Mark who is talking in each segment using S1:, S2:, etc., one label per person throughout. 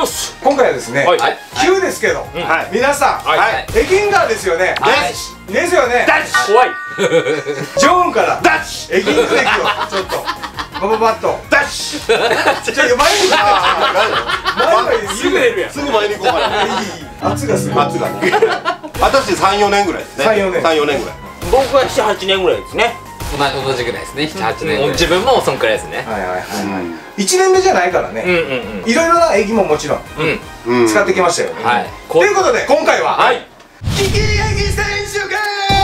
S1: ます。
S2: 今回はですね、急ですけど、皆さん、エギンガーですよね。ですよね。
S1: 怖い。
S2: ジョーンからエギング歴をちょっとバババッとダッシュ。じゃあ前に
S1: すぐ出るやん。
S3: すぐ前に行こうかな。
S2: 圧がすごい。
S3: 圧がね。私3、4年ぐらいですね。3、4年ぐらい。
S1: 僕は7、8年ぐらいですね。
S4: 同じぐらいですね。7、8年。自分もそんくらいですね。
S2: 1年目じゃないからね。いろいろなエギももちろん使ってきましたよね。ということで今回はキキエギ選手権。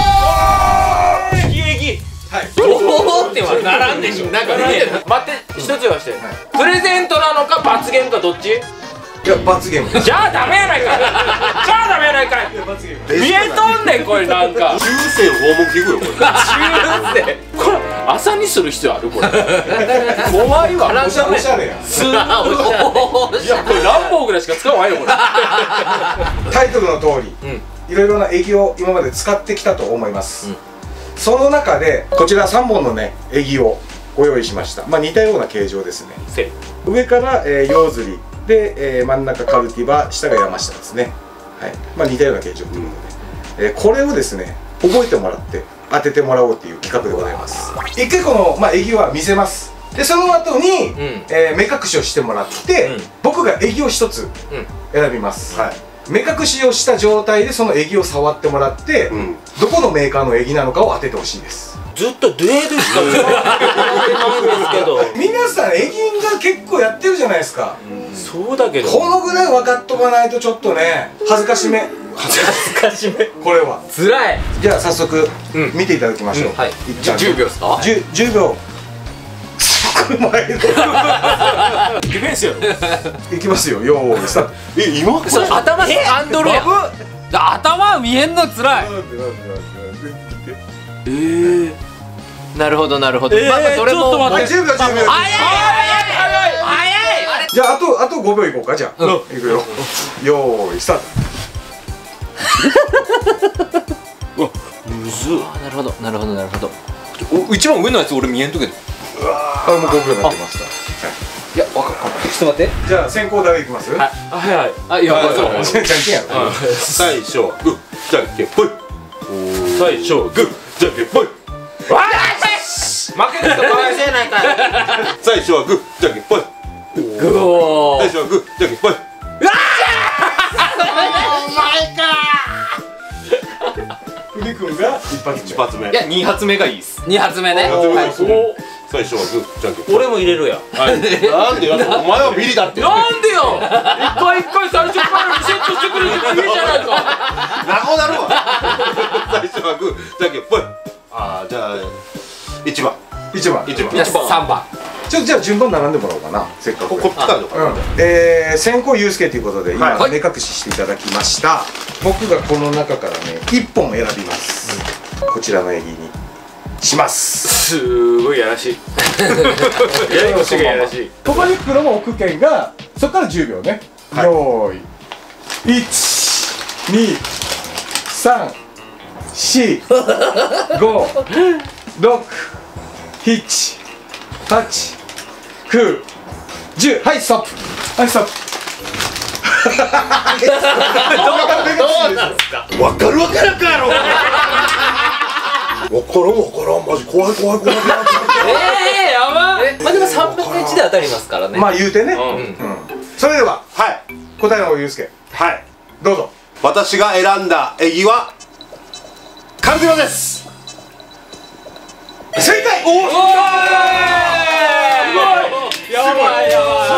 S1: おおってはならんでしょ。なんかね、待って、一つ言わして。プレゼントなのか罰ゲームかどっち？
S2: いや罰ゲーム。
S1: じゃあダメやないかい。じゃあダメやないかい。見えとんねんこれなんか。
S3: 中世の訪問器具よこれ。
S1: 中世。これ朝にする必要あるこれ。怖いわ。
S2: おしゃれや。
S1: いやこれランボーぐらいしか使わないよこれ。
S2: タイトルの通り、いろいろなエギを今まで使ってきたと思います。その中でこちら3本のねエギをご用意しました。似たような形状ですね。上からヨウズリで真ん中カルティバ、下が山下ですね。似たような形状ということで、これをですね覚えてもらって当ててもらおうっていう企画でございます。一回このエギは見せます。でその後に目隠しをしてもらって僕がエギを1つ選びます。目隠しをした状態でそのエギを触ってもらってどこのメーカーのエギなのかを当ててほしいです。
S1: ずっとデールしか見てないんですけど、
S2: 皆さんエギンが結構やってるじゃないですか。
S1: そうだけど
S2: このぐらい分かっとかないとちょっとね恥ずかしめ。これは
S4: つらい。
S2: じゃあ早速見ていただきましょう。
S4: 10秒ですか
S2: ？10秒。前のディ
S1: フェンスよ。
S2: いきますよ。よーいスタート。
S3: 今これ
S4: 頭ハンドルやん。頭見えんのつらい。なるほどなるほど。
S1: ちょっと待って。
S2: 10秒。
S4: 早い。
S2: じゃああと5秒いこうか。じゃあいくよ。よーいスタート。
S1: うわむずっ。
S4: なるほど。一番上のやつ俺見えんとけど。
S2: もう5秒になってました。
S4: いやわかんない。ちょっと待って。
S2: じゃあ先行誰いきます？
S1: はい。
S4: いや
S2: じゃんけんやろ。
S3: 最初はグーじゃんけんぽい。
S1: 最初グー
S3: じゃんけんぽい。
S1: 負けた人かわいそうやないかい。
S3: 最初はグーじゃんけんぽい。
S4: グー。
S3: 最初はグーじゃんけんぽい。
S2: ふみくんが一発目。
S3: 目。
S4: いや2発目がいいっす。2発目ね。
S3: 最初はグーじゃんけんぽい。
S1: 俺も入れるやん。
S3: なんでお前はビリだって。
S1: なんでよ。一回最初からリセットしてくれるといいじゃないか。
S3: なこなるわ。最初はグーじゃんけんぽい。じゃあ1番。
S2: 1番。
S4: いや3番。
S2: じゃあ順番並んでもらおうかな。せっかく。
S3: こっちからのかな。
S2: 先行ゆうすけということで今目隠ししていただきました。僕がこの中からね1本選びます。こちらのエギにします。
S1: すごいやらしい。やりこしがやらしい。
S2: ここに黒も置く券がそこから10秒ね。よーい。1、2、3、4、5、6、7、8、9、10。はいストップ。はいストップ。
S1: どうなんすか。
S3: わかるわからんかやろ。わからんマジ怖い。
S4: やば。でも3分の1で当たりますからね。
S2: 言うてね。それでは答えの方ゆうすけどうぞ。
S3: 私が選んだエギはカルディバです。
S2: 正解。
S1: やばい。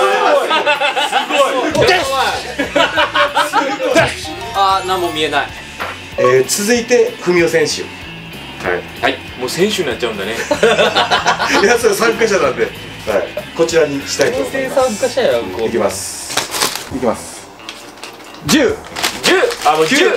S1: 何も見えない。
S2: 続いて文雄選手。
S1: もう選手になっちゃうんだね。
S2: いやそれ参加者なんでこちらにしたいと思います。
S4: 参加者やんこう。
S2: いきます。10、
S1: もう10。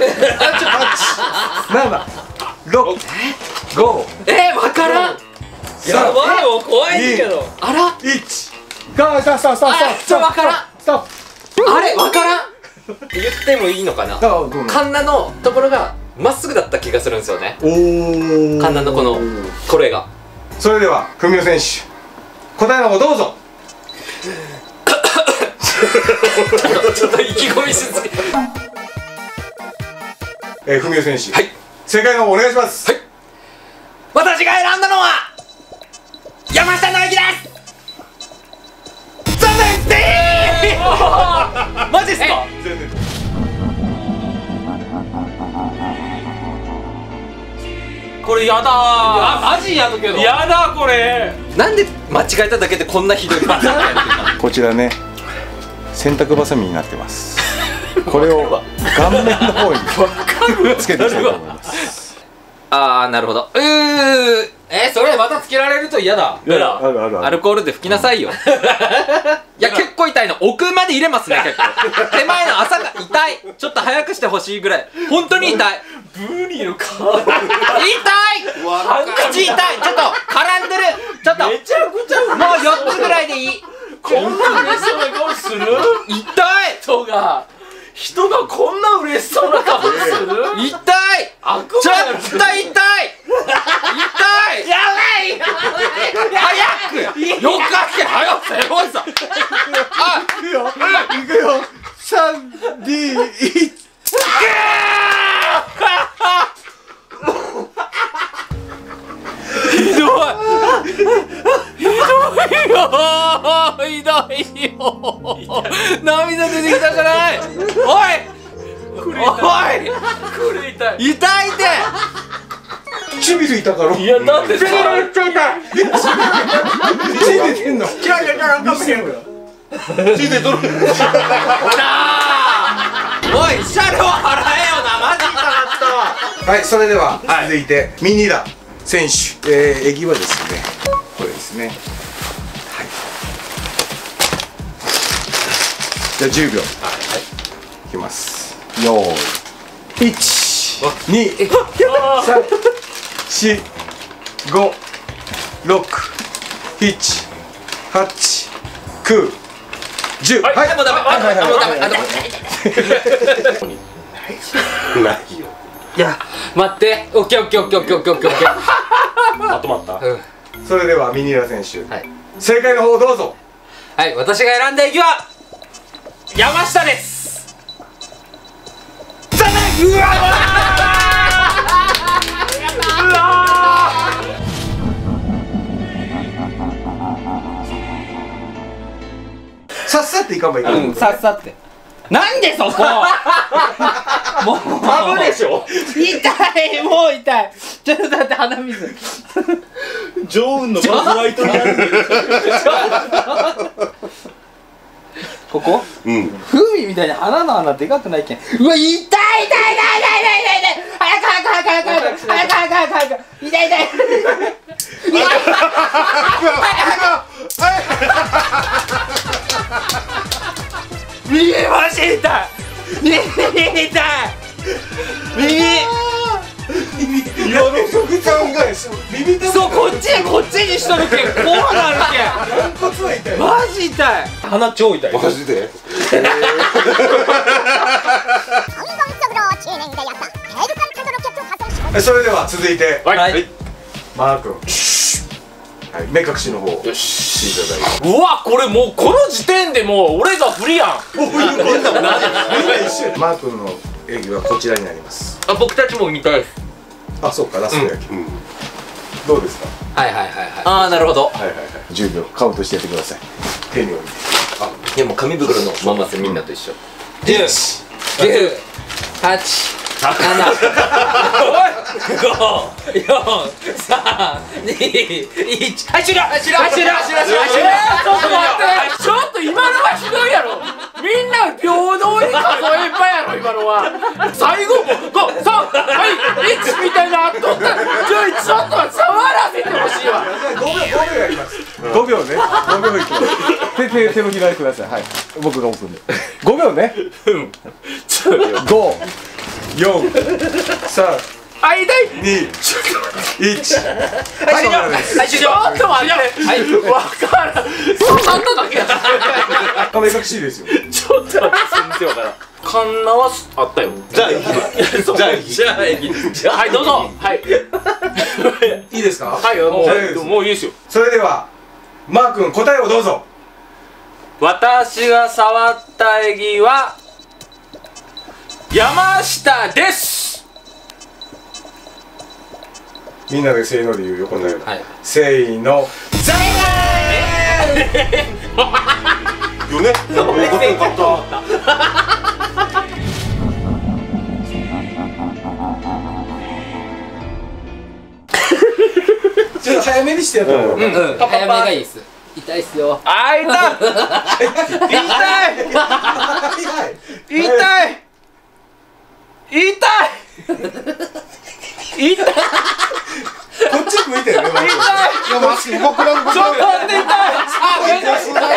S2: 7、6、5、
S4: わからん。やばいもう怖いけど。あら
S2: 1、ゴーストップ
S4: わからん。
S2: ストップ。
S4: あれわからん。言ってもいいのかな。カンナのところがまっすぐだった気がするんですよね。カンナのこれが。
S2: それでは文雄選手答えの方どうぞ。
S4: ちょっと意気込みしすぎ。
S2: 文雄選手、
S4: はい、
S2: 正解の方お願いします。
S4: はい、私が選んだのは山下直之です。残念でーマジっすか。
S1: これやだー。マジやだけど。やだこれ。
S4: なんで間違えただけでこんなひどいパターンがやるの。
S2: こちらね、洗濯バサミになってます。これを顔面の方につけていきたいと思います。
S4: あー、なるほど。それまたつけられると嫌だ。
S2: あるあるある。
S4: アルコールで拭きなさいよ。いや、結構痛いの。奥まで入れますね、結構。手前の朝が痛い。ちょっと早くしてほしいぐらい。本当に痛い。
S1: ブリの皮。
S4: 痛い。口痛い。ちょっと絡んでる。ちょっと
S1: めちゃくちゃ
S4: もう4つぐらいでいい。
S1: こんな嬉しそうな顔する？
S4: 痛い。
S1: 人がこんな嬉しそうな顔する？
S4: 痛い。ちょっと痛い。痛い。やばい。早く。よかけ早くせよさ。あ、
S2: いくよ。3、2、1。
S1: ひどい。
S4: 涙出てきたじゃない。おい。痛い。痛いって。
S2: 唇痛かろ。
S1: いやだってさ。
S2: 血出てんの。血出とる。
S4: おい、シャレを払えよな。マジ痛かったわ。
S2: はい、それでは続いてミニダ選手、液はですね、これですね。はい。じゃあ10秒。はい。いきます。よーい。1、2、3、4、5、6、7、8、9、10。はい、
S4: もうダメ。もうダメ。
S3: ないよ。
S4: いや、待って。オッケー。
S1: まとまった。
S2: それではミニラ選手、
S4: はい、
S2: 正解の方どうぞ。
S4: はい、私が選んだ駅は山下です。残念。うわ
S2: さっさっていかんばいかん。
S1: さっさって。なんでそこ。もうハブでしょ。痛い、もう痛い。ちょっとだって鼻水。ジョーンのバズライトになってる。ここ？
S3: うん。
S1: 風味みたいに鼻の穴でかくないけん。うわ、痛い。早く。痛い。右マジ痛い。耳そう、こっちにしとるけん、こうなるけん。マジ痛い。鼻超痛い。
S3: マジで。
S2: それでは続いて、
S1: はい。
S2: マー君、目隠しの方をしていただいて。
S1: うわ、これもうこの時点でもう俺が不利やん。
S2: マー君の演技はこちらになります。
S1: あ、僕たちも見たいです。
S2: あ、そうか、ラスト野球。どうですか。
S4: はい。ああ、なるほど。
S2: 10秒カウントしてやってください。手に置いて。
S4: でも紙袋のままです、みんなと一緒。
S1: 10、9、8、7、5、4、3、2、1。はい、終了。ちょっと待って。ちょっと今のはひどいやろ。みんな平等に数えんばやろ、今のは。最後も5、3、はい、1みたいなっとったら、ちょっと触らせてほしいわ。
S2: 5秒やります。5秒ね。5秒いきます。手のひらでください。はい。僕が置くんで。5秒ね。5、4、3、
S1: はい、痛い。
S2: 2、1。
S1: はい、終了。ちょっと待って。はい、わからん。刺さっただけだ。
S2: 目隠しですよ。
S1: ちょっと待って、全然わからん。カンナはあったよ。
S3: じゃあ
S1: はい、どうぞ。はい。
S2: いいですか。
S1: はい、もういいですよ。
S2: それではマー君、答えをどうぞ。
S1: 私が触ったエギは山下です。
S2: みんなでせーので言うよ、こんなよ。
S1: はい、
S2: せーの、ザ
S3: よね。なんかもうことよかった。
S2: ちょっと早めにしてやった方がいい。
S4: 早めがいいです。痛いっすよ。
S1: あー、痛い。痛い。痛い。痛い。痛い。
S2: こっち向いてるね。
S3: いや、マジで動くな。
S1: ちょっと待って、痛い。痛い。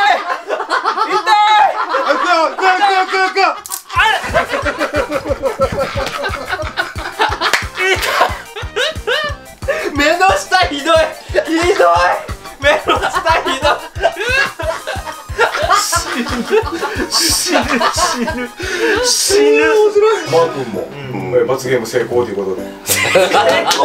S1: 目の下ひどい。ひどい。目の下ひどい。死ぬ。
S2: マー君も罰ゲーム成功ということで。成功でございます。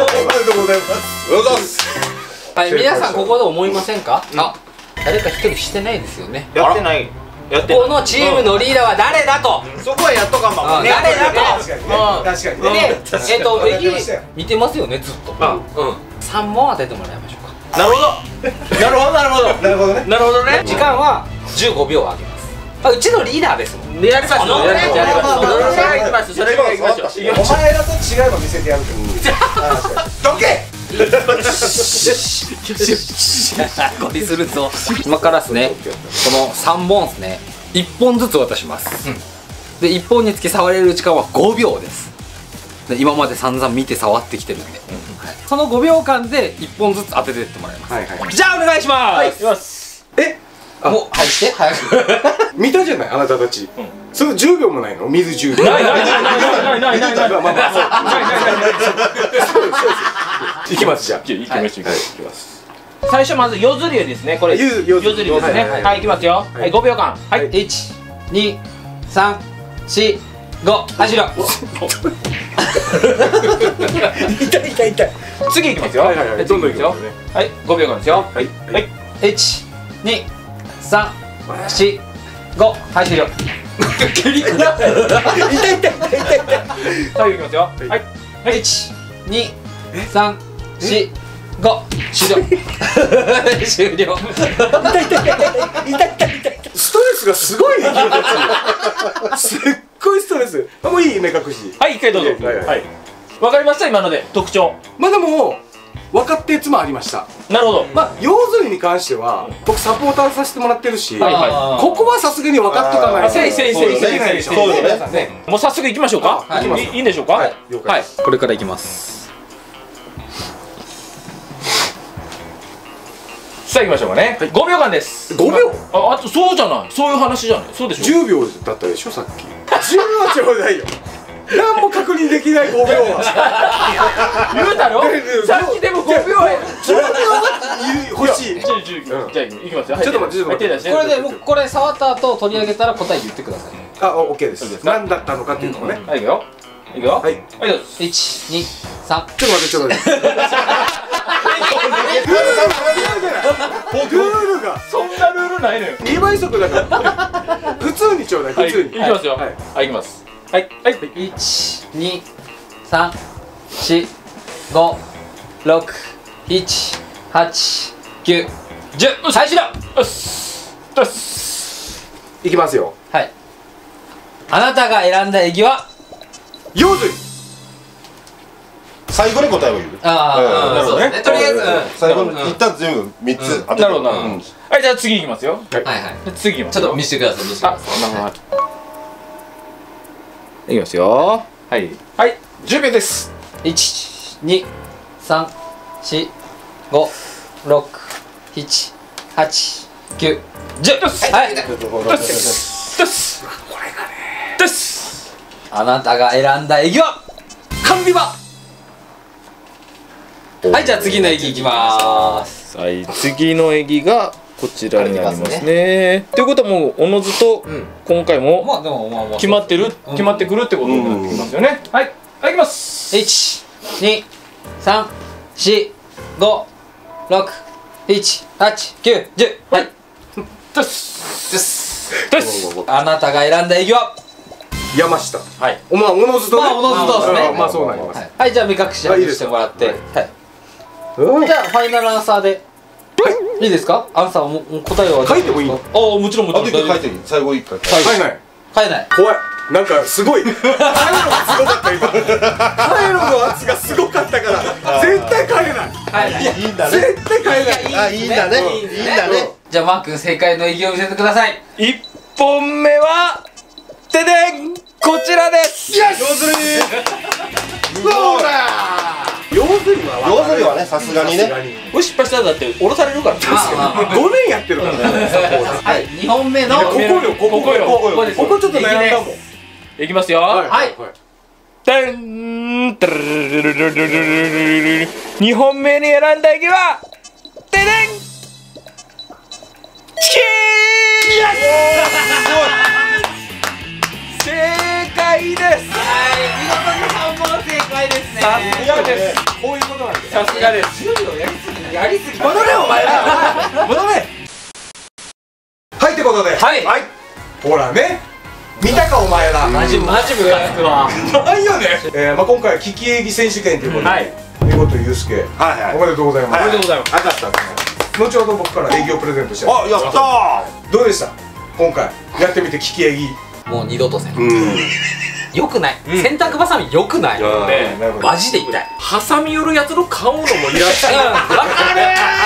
S4: はい、皆さんここで思いませんか？あ、誰か一人してないですよね。
S3: やってない。やってない。
S4: このチームのリーダーは誰だと。
S3: そこはやっとかんば。
S4: 誰だと。
S2: 確かにね。
S4: で、見てますよね、ずっと。3問当ててもらいましょうか。
S1: なるほどね。
S4: 時間は15秒あげます。うちのリーダーですもん。
S1: やりましょう。それぐらい行きましょう。
S2: お前らと違いも見せてやるけど。どけ。
S4: これするぞ。今からですね、この3本ですね、1本ずつ渡します。で、1本につき触れる時間は5秒です。で、今まで散々見て触ってきてるんで、その5秒間で1本ずつ当ててってもらいます。
S1: じゃあお願いします。
S4: もう入って早く。
S2: 見たじゃない、あなたたち。それ10秒もないの？水10秒。ない。いきますじゃあ。
S1: いきます。最初まず夜釣りですね。これ夜釣りですね。はい、いきますよ。はい、5秒間。はい、
S4: 1、2、3、4、5、走ろう。
S2: 痛い。
S1: 次いきますよ。
S2: どんどんいきますよ。
S1: はい、5秒間ですよ。はい、
S4: 1、2、3、4、5、走ろう。
S2: 痛い。
S1: 最後いきますよ。はい、
S4: 1、2、3、4、5、終了。終了。
S2: ストレスがすごいね、君たち。すっごいストレス。もういい、目隠し。
S1: はい、一回どうぞ。はい。わかりました、今ので特徴。
S2: まあでも分かってつもありました。
S1: なるほど。
S2: まあ用釣りに関しては僕サポーターさせてもらってるし、ここ
S1: は
S2: さすがに分かっとかないとできないでしょ。
S3: そうよ
S2: ね。
S1: もう早速行きましょうか。いいんでしょうか。はい。
S4: これから行きます。
S1: さあ行きましょうかね。5秒間です。
S2: 5秒？
S1: あとそうじゃない。そういう話じゃない。そうでしょ。
S2: 10秒だったでしょさっき。10秒ちょうだいよ。何も確認できない5秒は。
S1: 言うだろ。さっきでも5秒や。
S2: 10秒が欲しい。
S1: じゃあ行きますよ。
S2: ちょっと待って。
S4: これでもうこれ触った後取り上げたら答え言ってください。
S2: あ、オッケーです。何だったのかっていうのをね。
S1: はい、いくよ。いくよ。はい。1、2、3。
S2: ちょっと待って。ルールが
S1: そんなルールないのよ。
S2: 2倍速だから。普通にちょうだい。普通に。
S1: いきますよ。はい、いきます。はい。
S4: 1、2、3、4、5、6、7、8、9、10。最初だ。
S1: よし。
S2: いきますよ。
S4: はい。あなたが選んだエギは
S2: 用水。
S3: 最後に答えを言う。
S1: なるほどね。
S4: とりあえず
S3: 最後に一旦全部3つ当てて。
S1: なるほど。はい、じゃあ次いきますよ。
S4: はい。
S1: 次いきます。
S4: ちょっと見せてください。
S1: いきますよ。はい。10秒です。
S4: 1、2、3、4、5、6、7、8、9、10。はい。あなたが選んだエギはカンビバ。はい、じゃあ次のエギいきまーす。
S1: はい、次のエギがこちらになりますね。ということはもうおのずと今回も決まってくるってことになってきますよね。はい、いきます。
S4: 1、2、3、4、5、6、7、8、9、10。はい。 あなたが選んだ営業は
S2: 山下。
S4: はい。
S2: まあおのずとね。
S4: まあおのずとですね。
S2: まあそうなります。
S4: はい、じゃあ目隠し外してもらって、はい。じゃあファイナルアンサーで。いいですか？アンサーも答えは
S2: 書いてもいいの？
S4: ああ、もちろんもちろん。
S3: 書いていい？最後一回。
S2: はいはい。
S4: 変えない。
S2: 怖い。なんかすごい。カイロがすごかった今。カイロの圧がすごかったから絶対変えない。
S4: はい。
S3: いいんだね。
S2: 絶対変えない。
S3: あ、いいんだね。いいんだね。
S4: じゃあマー君正解の営業を見せてください。
S1: 1本目はてでんこちらです。
S2: よし。要するに。そうだ。要するには。
S3: 要するにはね、さすがにね。
S1: もし失敗したらだって降ろされるから。
S2: 5年やってるからね。
S4: はい、2本目の
S2: ここよここよ
S4: ここです。
S2: ここちょっと悩んだもん。
S1: いきますよ。
S4: はい。
S1: てんてるるるるるるるるる。2本目に選んだ駅はてでんチキーン。正解です。
S4: はい、見事に3本正解ですね。
S1: さすがです。
S2: こういうことなんだよ。
S1: さすがです。
S4: やりすぎ。
S2: 戻れお前ら。戻れ。はいってことで。
S1: はい。
S2: ほらね。見たかお前ら。
S1: マジムカつくわ。
S2: ないよね。まあ今回利き営業選手権ということで。
S1: はい。
S2: 見事ゆうすけ。
S3: はいはい。
S2: おめでとうございます。
S1: おめでとうございます。
S3: あかったね。
S2: 後ほど僕から営業プレゼントして。
S3: あ、やったー。
S2: どうでした？今回やってみて利き営業。
S4: もう二度とせん。
S3: うん。
S4: よくない。洗濯バサミよくない。
S1: ね、
S2: なるほど。
S4: マジで痛い。
S1: 挟み寄るやつの顔のもいらっしゃる。わかる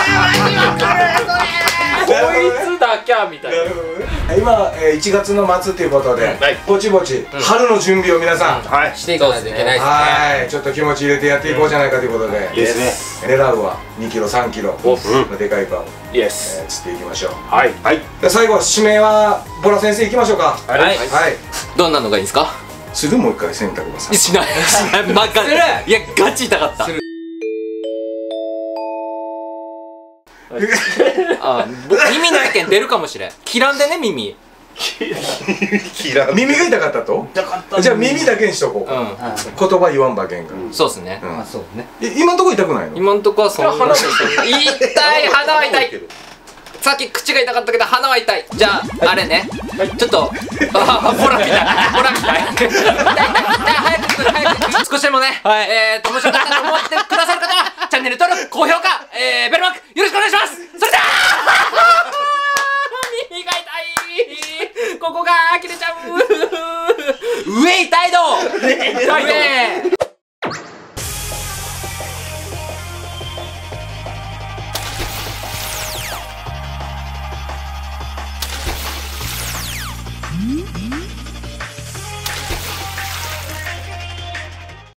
S1: こいつだけゃみたいな。
S2: 今1月の末ということで、ぼちぼち春の準備を皆さん、
S3: はい。
S4: していかないといけないですね。
S2: はい、ちょっと気持ち入れてやっていこうじゃないかということで、
S3: ですね。
S2: 狙うは2キロ3キロでかいかを
S1: イエス。
S2: 釣っていきましょう。
S1: はい
S3: はい。
S2: で最後指名はボラ先生いきましょうか。
S1: はい。
S2: はい。
S4: どんなのがいいですか？
S2: するもう一回選択はさ。
S4: しない。バカ。いやガチ痛かった。あ、耳の意見出るかもしれん。切らんでね耳。
S2: 耳が痛かったと？じゃあ耳だけにしとこう。言葉言わんばけんが。
S4: そうですね。
S2: そうね。今んとこ痛くないの？
S4: 今んとこはそんな。
S1: 鼻が痛
S4: い。痛い、鼻は痛い。さっき口が痛かったけど鼻は痛い。じゃああれね。ちょっとボラみたい。ボラみたい。痛い早く少しでもね、面白かったと思ってくださる方はチャンネル登録、高評価、ベルマークよろしくお願いします。それでは耳が痛い。ここが切れちゃう。上痛いの。上。